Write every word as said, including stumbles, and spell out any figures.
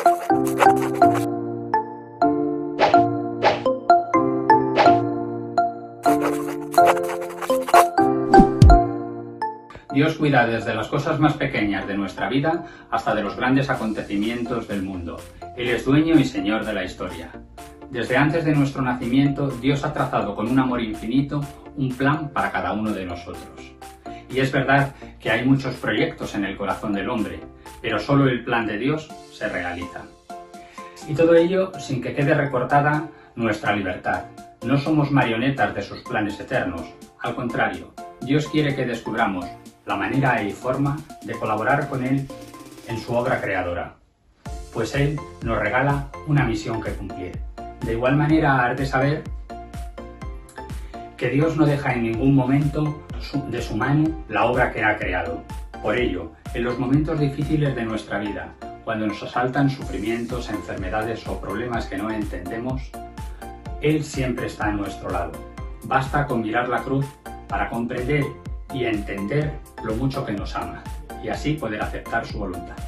Dios cuida desde las cosas más pequeñas de nuestra vida hasta de los grandes acontecimientos del mundo. Él es dueño y señor de la historia. Desde antes de nuestro nacimiento, Dios ha trazado con un amor infinito un plan para cada uno de nosotros. Y es verdad que hay muchos proyectos en el corazón del hombre, pero solo el plan de Dios se realiza. Y todo ello sin que quede recortada nuestra libertad. No somos marionetas de sus planes eternos. Al contrario, Dios quiere que descubramos la manera y forma de colaborar con Él en su obra creadora, pues Él nos regala una misión que cumplir. De igual manera, has de saber que Dios no deja en ningún momento de su mano la obra que ha creado. Por ello, en los momentos difíciles de nuestra vida, cuando nos asaltan sufrimientos, enfermedades o problemas que no entendemos, Él siempre está a nuestro lado. Basta con mirar la cruz para comprender y entender lo mucho que nos ama, y así poder aceptar su voluntad.